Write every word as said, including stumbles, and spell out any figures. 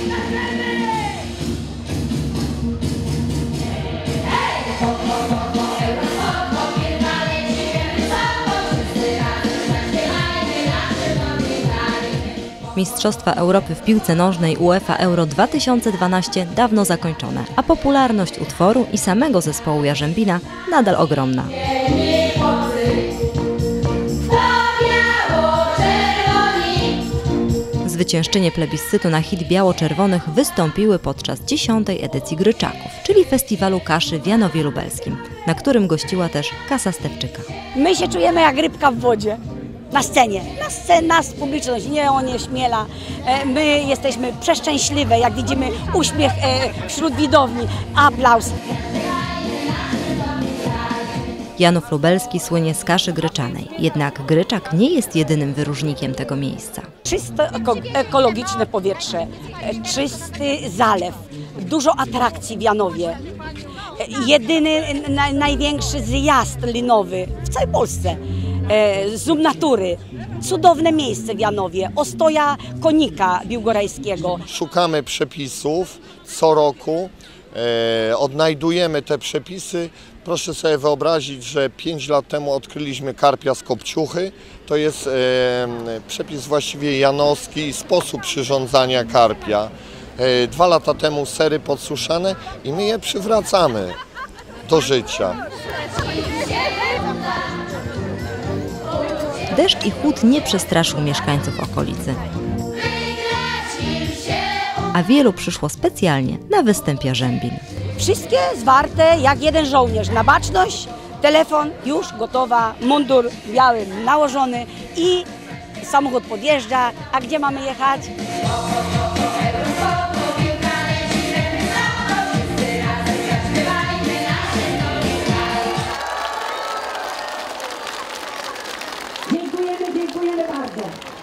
Mistrzostwa Europy w piłce nożnej UEFA Euro dwa tysiące dwanaście dawno zakończone, a popularność utworu i samego zespołu Jarzębina nadal ogromna. Zwyciężczynie plebiscytu na hit biało-czerwonych wystąpiły podczas dziesiątej edycji Gryczaków, czyli festiwalu kaszy w Janowie Lubelskim, na którym gościła też Kasa Stefczyka. My się czujemy jak rybka w wodzie. Na scenie, na scenie, nas publiczność nie onieśmiela. My jesteśmy przeszczęśliwe, jak widzimy uśmiech wśród widowni, aplauz. Janów Lubelski słynie z kaszy gryczanej, jednak Gryczak nie jest jedynym wyróżnikiem tego miejsca. Czyste ekologiczne powietrze, czysty zalew, dużo atrakcji w Janowie. Jedyny, na, największy zjazd linowy w całej Polsce. Zum natury, cudowne miejsce w Janowie, ostoja konika biłgorajskiego. Szukamy przepisów co roku, e, odnajdujemy te przepisy. Proszę sobie wyobrazić, że pięć lat temu odkryliśmy karpia z kopciuchy. To jest e, przepis właściwie janowski, sposób przyrządzania karpia. E, dwa lata temu sery podsuszane i my je przywracamy do życia. Deszcz i chłód nie przestraszył mieszkańców okolicy, a wielu przyszło specjalnie na występ Jarzębin. Wszystkie zwarte jak jeden żołnierz, na baczność, telefon już gotowa, mundur biały nałożony i samochód podjeżdża. A gdzie mamy jechać? Dziękujemy, dziękujemy bardzo.